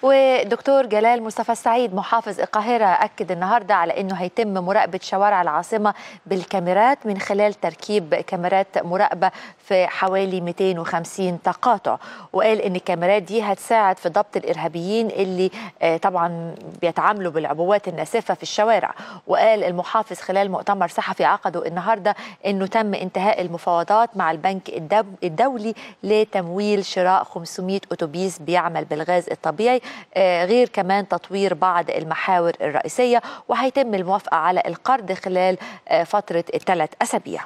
ودكتور جلال مصطفى السعيد محافظ القاهرة أكد النهاردة على أنه هيتم مراقبة شوارع العاصمة بالكاميرات من خلال تركيب كاميرات مراقبة في حوالي 250 تقاطع، وقال أن الكاميرات دي هتساعد في ضبط الإرهابيين اللي طبعا بيتعاملوا بالعبوات الناسفة في الشوارع. وقال المحافظ خلال مؤتمر صحفي عقده النهاردة أنه تم انتهاء المفاوضات مع البنك الدولي لتمويل شراء 500 أتوبيس بيعمل بالغاز الطبيعي، غير كمان تطوير بعض المحاور الرئيسية، وهيتم الموافقة على القرض خلال فترة 3 أسابيع.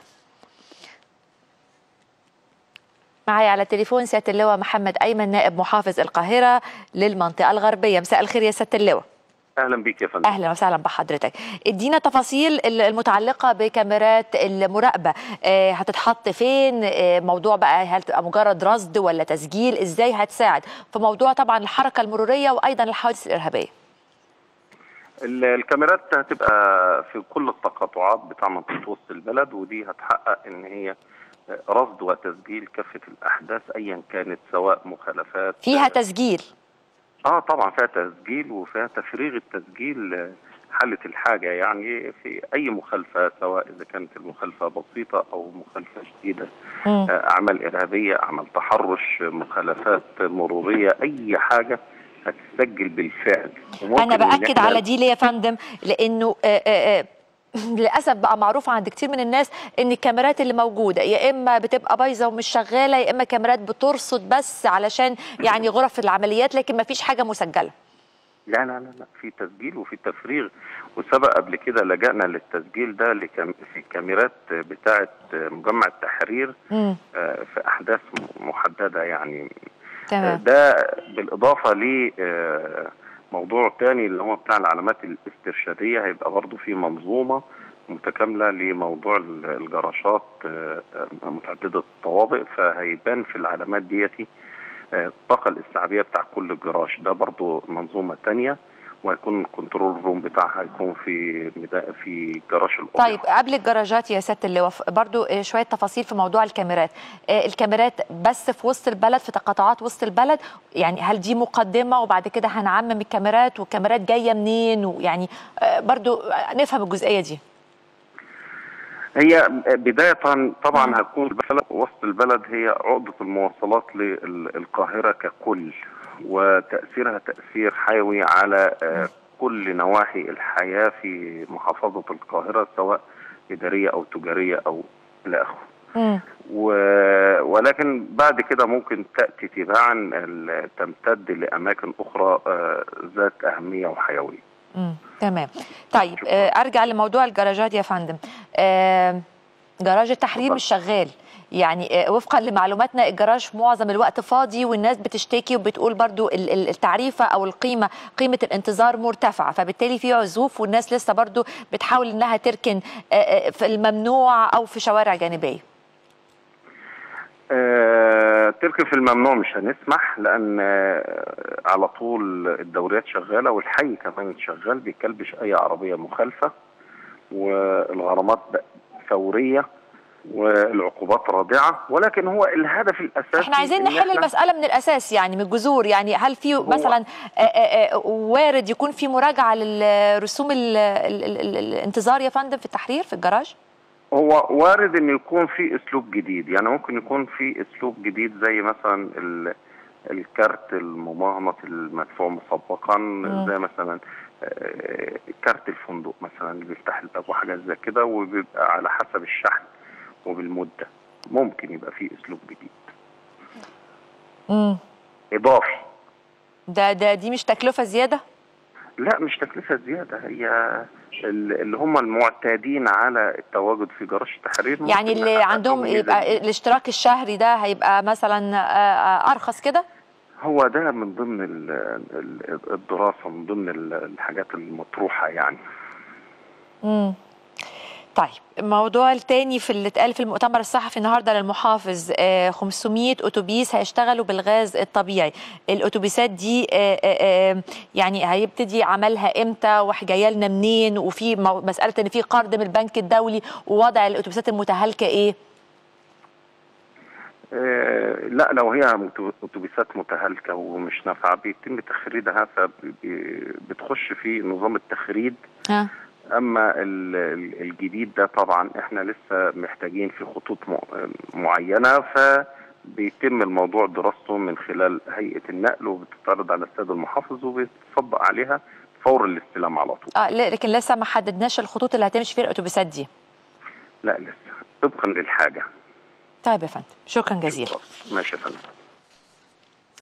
معي على التليفون سيادة اللواء محمد أيمن نائب محافظ القاهرة للمنطقة الغربية. مساء الخير يا سيادة اللواء. اهلا بيك يا فندم. اهلا وسهلا بحضرتك. ادينا تفاصيل المتعلقه بكاميرات المراقبه، هتتحط فين؟ موضوع بقى هل تبقى مجرد رصد ولا تسجيل؟ ازاي هتساعد في موضوع طبعا الحركه المروريه وايضا الحوادث الارهابيه؟ الكاميرات هتبقى في كل التقاطعات بتاع منطقه وسط البلد، ودي هتحقق ان هي رصد وتسجيل كافه الاحداث ايا كانت، سواء مخالفات. فيها تسجيل؟ طبعا فيها تسجيل وفيها تفريغ التسجيل حالة الحاجة، يعني في أي مخالفة، سواء إذا كانت المخالفة بسيطة أو مخالفة شديدة، أعمال إرهابية، أعمال تحرش، مخالفات مرورية، أي حاجة هتسجل بالفعل. أنا بأكد على دي ليه يا فندم؟ لأنه للأسف بقى معروف عند كتير من الناس ان الكاميرات اللي موجودة يا اما بتبقى بايظة ومش شغالة، يا اما كاميرات بترصد بس علشان يعني غرف العمليات، لكن ما فيش حاجة مسجلة. لا لا لا لا، في تسجيل وفي تفريغ، وسبق قبل كده لجأنا للتسجيل ده في الكاميرات بتاعة مجمع التحرير في أحداث محددة يعني. تمام. ده بالإضافة ل موضوع تاني اللي هو بتاع العلامات الاسترشادية، هيبقى برضو في منظومة متكاملة لموضوع الجراشات متعددة الطوابق، فهيبان في العلامات ديتي الطاقة الاستيعابية بتاع كل جراج. ده برضو منظومة تانية، وهيكون الكنترول روم بتاعها هيكون في جراج الأوضة. طيب قبل الجراجات يا سيادة اللواء برضو شوية تفاصيل في موضوع الكاميرات. الكاميرات بس في وسط البلد، في تقاطعات وسط البلد، يعني هل دي مقدمة وبعد كده هنعمم الكاميرات، والكاميرات جاية منين؟ ويعني برضو نفهم الجزئية دي. هي بداية طبعا هتكون وسط البلد هي عقدة المواصلات للقاهرة ككل، وتأثيرها تأثير حيوي على كل نواحي الحياة في محافظة القاهرة، سواء إدارية أو تجارية أو إلى آخره. ولكن بعد كده ممكن تأتي تباعا تمتد لأماكن أخرى ذات أهمية وحيوية. تمام. طيب ارجع لموضوع الجراجات يا فندم. جراج التحرير مش شغال، يعني وفقا لمعلوماتنا الجراج معظم الوقت فاضي، والناس بتشتكي وبتقول برضو التعريفة او قيمة الانتظار مرتفعة، فبالتالي في عزوف والناس لسه برضو بتحاول انها تركن في الممنوع او في شوارع جانبية. تركن في الممنوع مش هنسمح، لان على طول الدوريات شغاله والحي كمان شغال بيكلبش اي عربيه مخالفه، والغرامات فوريه والعقوبات رادعه. ولكن هو الهدف الاساسي احنا عايزين نحل المساله من الاساس، يعني من الجذور. يعني هل في مثلا وارد يكون في مراجعه للرسوم الانتظار يا فندم في التحرير في الجراج؟ هو وارد ان يكون في اسلوب جديد، يعني ممكن يكون في اسلوب جديد زي مثلا الكارت الممغنط المدفوع مسبقا، زي مثلا كارت الفندق مثلا اللي بيفتح الباب وحاجات زي كده، وبيبقى على حسب الشحن وبالمده. ممكن يبقى في اسلوب جديد اضافي. دي مش تكلفه زياده؟ لا مش تكلفه زياده، هي اللي هم المعتادين على التواجد في جراج التحرير، يعني اللي عندهم يبقى الاشتراك الشهري ده هيبقى مثلا ارخص كده. هو ده من ضمن الدراسه، من ضمن الحاجات المطروحه يعني. طيب الموضوع الثاني في اللي اتقال في المؤتمر الصحفي النهارده للمحافظ، 500 اتوبيس هيشتغلوا بالغاز الطبيعي. الاتوبيسات دي يعني هيبتدي عملها امتى وجايه لنا منين؟ وفي مساله ان في قرض من البنك الدولي، ووضع الاتوبيسات المتهالكه ايه؟ لا، لو هي اتوبيسات متهالكه ومش نافعه بيتم تخريدها، فبتخش في نظام التخريد. اما الجديد ده طبعا احنا لسه محتاجين في خطوط معينه، فبيتم الموضوع دراسته من خلال هيئه النقل، وبتتعرض على السيد المحافظ وبيتصدق عليها فور الاستلام على طول. لكن لسه ما حددناش الخطوط اللي هتمشي فيها الاتوبيسات دي. لا لسه، طبقا للحاجه. طيب يا فندم، شكرا جزيلا. ماشي يا فندم.